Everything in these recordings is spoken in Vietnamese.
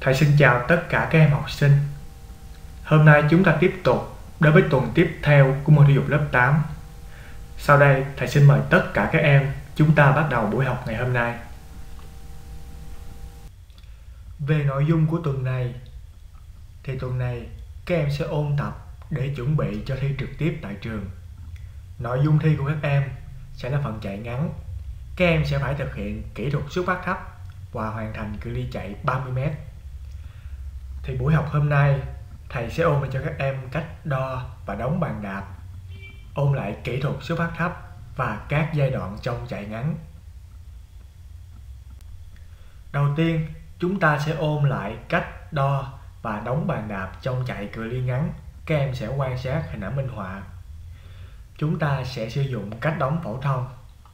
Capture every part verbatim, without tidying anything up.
Thầy xin chào tất cả các em học sinh. Hôm nay chúng ta tiếp tục đến với tuần tiếp theo của môn thể dục lớp tám. Sau đây thầy xin mời tất cả các em chúng ta bắt đầu buổi học ngày hôm nay. Về nội dung của tuần này thì tuần này các em sẽ ôn tập để chuẩn bị cho thi trực tiếp tại trường. Nội dung thi của các em sẽ là phần chạy ngắn. Các em sẽ phải thực hiện kỹ thuật xuất phát thấp và hoàn thành cự ly chạy ba mươi mét. Thì buổi học hôm nay thầy sẽ ôn lại cho các em cách đo và đóng bàn đạp, ôn lại kỹ thuật xuất phát thấp và các giai đoạn trong chạy ngắn. Đầu tiên chúng ta sẽ ôn lại cách đo và đóng bàn đạp trong chạy cự ly ngắn. Các em sẽ quan sát hình ảnh minh họa. Chúng ta sẽ sử dụng cách đóng phổ thông.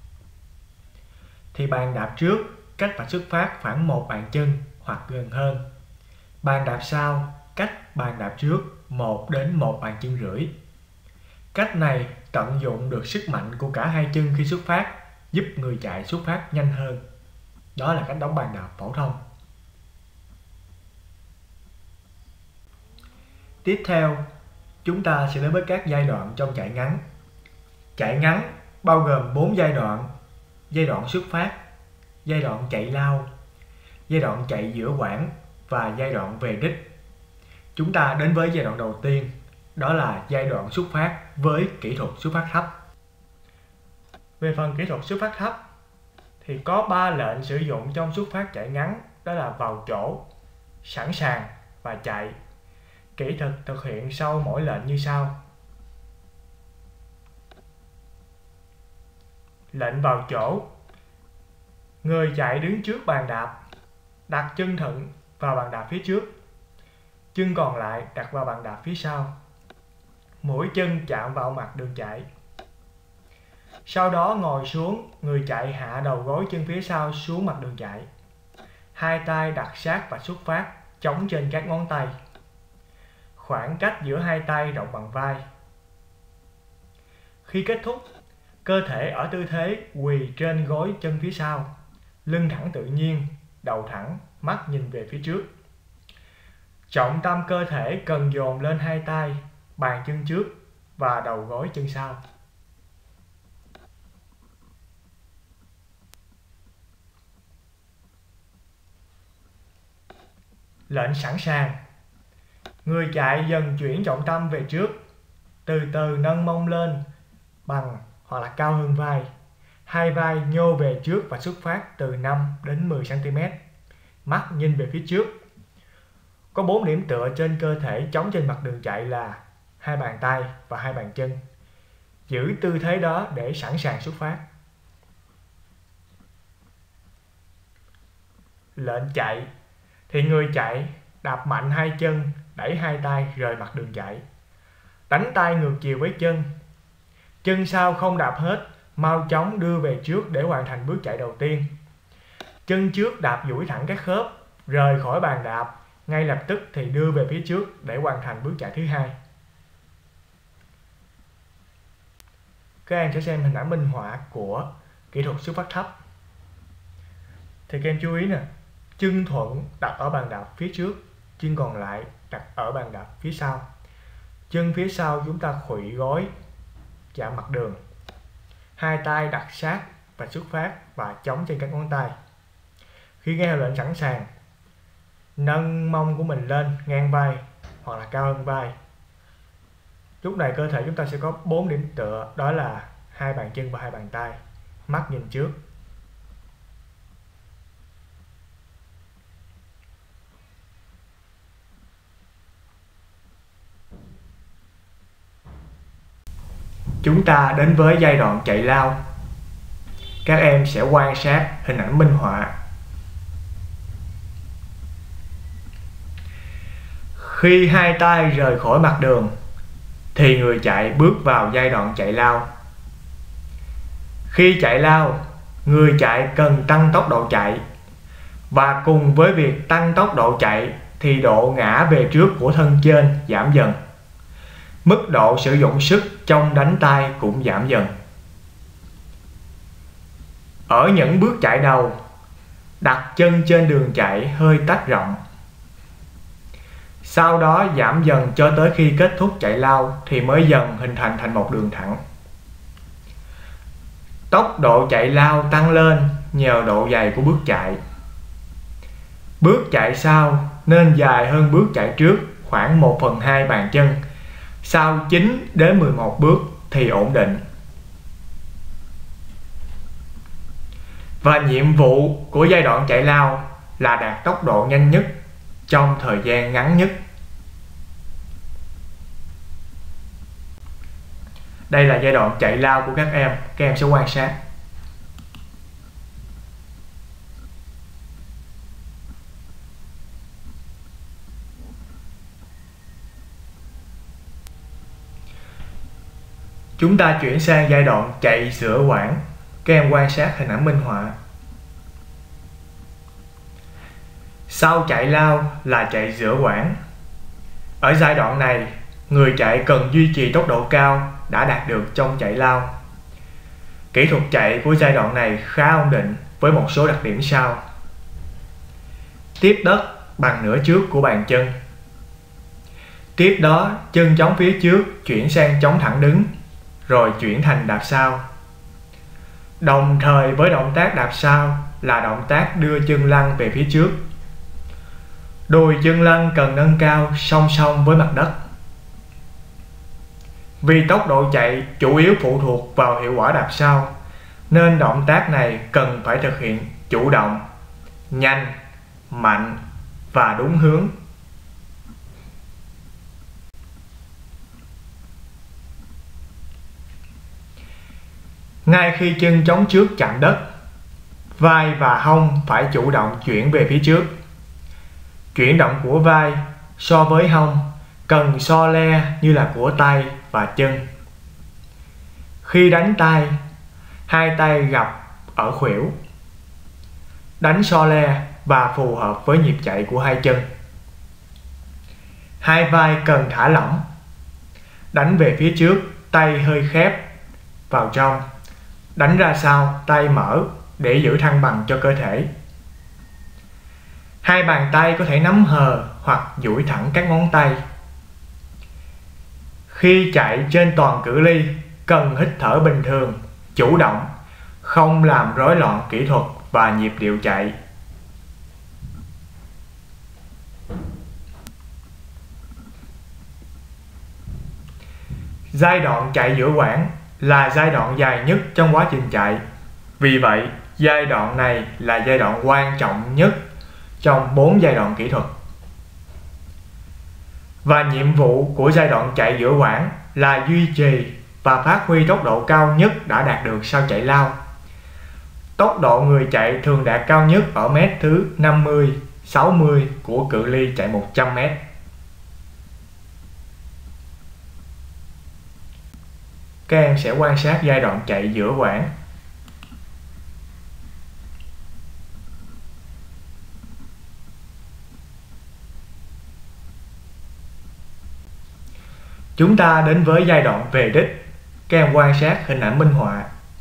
Thì bàn đạp trước cách phải xuất phát khoảng một bàn chân hoặc gần hơn. Bàn đạp sau cách bàn đạp trước một đến một bàn chân rưỡi. Cách này tận dụng được sức mạnh của cả hai chân khi xuất phát, giúp người chạy xuất phát nhanh hơn. Đó là cách đóng bàn đạp phổ thông. Tiếp theo, chúng ta sẽ đến với các giai đoạn trong chạy ngắn. Chạy ngắn bao gồm bốn giai đoạn: giai đoạn xuất phát, giai đoạn chạy lao, giai đoạn chạy giữa quãng và giai đoạn về đích. Chúng ta đến với giai đoạn đầu tiên, đó là giai đoạn xuất phát với kỹ thuật xuất phát thấp. Về phần kỹ thuật xuất phát thấp thì có ba lệnh sử dụng trong xuất phát chạy ngắn, đó là vào chỗ, sẵn sàng và chạy. Kỹ thuật thực hiện sau mỗi lệnh như sau. Lệnh vào chỗ: người chạy đứng trước bàn đạp, đặt chân thuận vào bàn đạp phía trước, chân còn lại đặt vào bàn đạp phía sau, mũi chân chạm vào mặt đường chạy. Sau đó ngồi xuống, người chạy hạ đầu gối chân phía sau xuống mặt đường chạy. Hai tay đặt sát và xuất phát, chống trên các ngón tay. Khoảng cách giữa hai tay rộng bằng vai. Khi kết thúc, cơ thể ở tư thế quỳ trên gối chân phía sau, lưng thẳng tự nhiên, đầu thẳng, mắt nhìn về phía trước. Trọng tâm cơ thể cần dồn lên hai tay, bàn chân trước và đầu gối chân sau. Lệnh sẵn sàng: người chạy dần chuyển trọng tâm về trước, từ từ nâng mông lên bằng hoặc là cao hơn vai. Hai vai nhô về trước và xuất phát từ năm đến mười xăng ti mét. Mắt nhìn về phía trước. Có bốn điểm tựa trên cơ thể chống trên mặt đường chạy là hai bàn tay và hai bàn chân. Giữ tư thế đó để sẵn sàng xuất phát. Lệnh chạy thì người chạy đạp mạnh hai chân, đẩy hai tay rời mặt đường chạy. Đánh tay ngược chiều với chân. Chân sau không đạp hết, mau chóng đưa về trước để hoàn thành bước chạy đầu tiên. Chân trước đạp duỗi thẳng các khớp, rời khỏi bàn đạp, ngay lập tức thì đưa về phía trước để hoàn thành bước chạy thứ hai. Các em sẽ xem hình ảnh minh họa của kỹ thuật xuất phát thấp. Thì các em chú ý nè, chân thuận đặt ở bàn đạp phía trước, chân còn lại đặt ở bàn đạp phía sau. Chân phía sau chúng ta khuỵu gối chạm mặt đường. Hai tay đặt sát và xuất phát và chống trên các ngón tay. Khi nghe hiệu lệnh sẵn sàng, nâng mông của mình lên ngang vai hoặc là cao hơn vai. Lúc này cơ thể chúng ta sẽ có bốn điểm tựa, đó là hai bàn chân và hai bàn tay. Mắt nhìn trước. Chúng ta đến với giai đoạn chạy lao. Các em sẽ quan sát hình ảnh minh họa. Khi hai tay rời khỏi mặt đường thì người chạy bước vào giai đoạn chạy lao. Khi chạy lao, người chạy cần tăng tốc độ chạy, và cùng với việc tăng tốc độ chạy thì độ ngã về trước của thân trên giảm dần. Mức độ sử dụng sức trong đánh tay cũng giảm dần. Ở những bước chạy đầu, đặt chân trên đường chạy hơi tách rộng, Sau đó giảm dần cho tới khi kết thúc chạy lao thì mới dần hình thành thành một đường thẳng. Tốc độ chạy lao tăng lên nhờ độ dày của bước chạy. Bước chạy sau nên dài hơn bước chạy trước khoảng một phần hai bàn chân. Sau chín đến mười một bước thì ổn định. Và nhiệm vụ của giai đoạn chạy lao là đạt tốc độ nhanh nhất trong thời gian ngắn nhất. Đây là giai đoạn chạy lao của các em, các em sẽ quan sát. Chúng ta chuyển sang giai đoạn chạy giữa quãng. Các em quan sát hình ảnh minh họa. Sau chạy lao là chạy giữa quãng. Ở giai đoạn này, người chạy cần duy trì tốc độ cao đã đạt được trong chạy lao. Kỹ thuật chạy của giai đoạn này khá ổn định với một số đặc điểm sau. Tiếp đất bằng nửa trước của bàn chân. Tiếp đó, chân chống phía trước chuyển sang chống thẳng đứng, rồi chuyển thành đạp sau. Đồng thời với động tác đạp sau là động tác đưa chân lăn về phía trước. Đùi chân lăn cần nâng cao song song với mặt đất. Vì tốc độ chạy chủ yếu phụ thuộc vào hiệu quả đạp sau, nên động tác này cần phải thực hiện chủ động, nhanh, mạnh và đúng hướng. Ngay khi chân chống trước chạm đất, vai và hông phải chủ động chuyển về phía trước. Chuyển động của vai so với hông cần so le như là của tay và chân. Khi đánh tay, hai tay gặp ở khuỷu. Đánh so le và phù hợp với nhịp chạy của hai chân. Hai vai cần thả lỏng. Đánh về phía trước, tay hơi khép vào trong. Đánh ra sau, tay mở để giữ thăng bằng cho cơ thể. Hai bàn tay có thể nắm hờ hoặc duỗi thẳng các ngón tay. Khi chạy trên toàn cự ly, cần hít thở bình thường, chủ động, không làm rối loạn kỹ thuật và nhịp điệu chạy. Giai đoạn chạy giữa quãng là giai đoạn dài nhất trong quá trình chạy. Vì vậy, giai đoạn này là giai đoạn quan trọng nhất trong bốn giai đoạn kỹ thuật. Và nhiệm vụ của giai đoạn chạy giữa quãng là duy trì và phát huy tốc độ cao nhất đã đạt được sau chạy lao. Tốc độ người chạy thường đạt cao nhất ở mét thứ năm mươi, sáu mươi của cự ly chạy một trăm mét. Các em sẽ quan sát giai đoạn chạy giữa quãng. Chúng ta đến với giai đoạn về đích. Các em quan sát hình ảnh minh họa.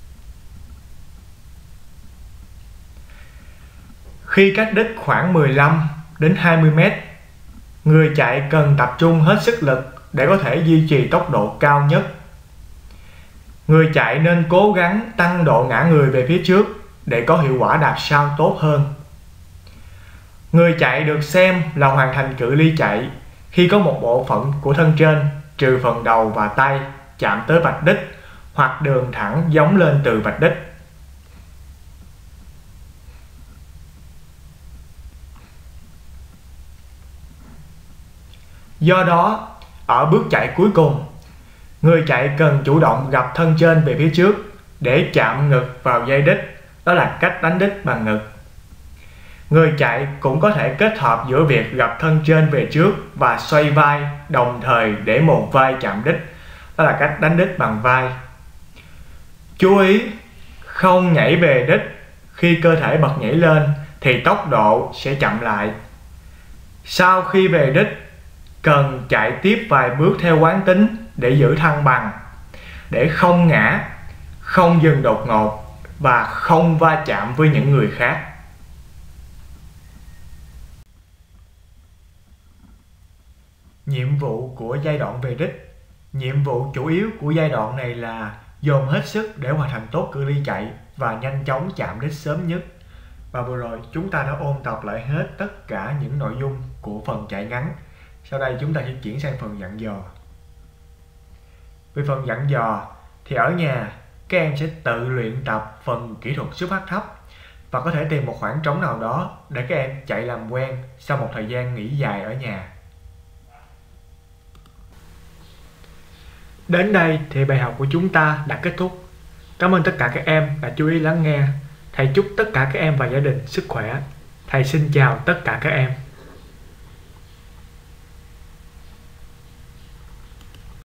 Khi cách đích khoảng mười lăm đến hai mươi mét, người chạy cần tập trung hết sức lực để có thể duy trì tốc độ cao nhất. Người chạy nên cố gắng tăng độ ngã người về phía trước để có hiệu quả đạp sau tốt hơn. Người chạy được xem là hoàn thành cự ly chạy khi có một bộ phận của thân trên, trừ phần đầu và tay, chạm tới vạch đích hoặc đường thẳng giống lên từ vạch đích. Do đó, ở bước chạy cuối cùng, người chạy cần chủ động gập thân trên về phía trước để chạm ngực vào dây đích, đó là cách đánh đích bằng ngực. Người chạy cũng có thể kết hợp giữa việc gập thân trên về trước và xoay vai đồng thời để một vai chạm đích, đó là cách đánh đích bằng vai. Chú ý không nhảy về đích, khi cơ thể bật nhảy lên thì tốc độ sẽ chậm lại. Sau khi về đích, cần chạy tiếp vài bước theo quán tính để giữ thăng bằng, để không ngã, không dừng đột ngột và không va chạm với những người khác. Nhiệm vụ của giai đoạn về đích. Nhiệm vụ chủ yếu của giai đoạn này là dồn hết sức để hoàn thành tốt cự ly chạy và nhanh chóng chạm đích sớm nhất. Và vừa rồi chúng ta đã ôn tập lại hết tất cả những nội dung của phần chạy ngắn. Sau đây chúng ta sẽ chuyển sang phần dặn dò. Về phần dặn dò thì ở nhà các em sẽ tự luyện tập phần kỹ thuật xuất phát thấp và có thể tìm một khoảng trống nào đó để các em chạy làm quen sau một thời gian nghỉ dài ở nhà. Đến đây thì bài học của chúng ta đã kết thúc. Cảm ơn tất cả các em đã chú ý lắng nghe. Thầy chúc tất cả các em và gia đình sức khỏe. Thầy xin chào tất cả các em.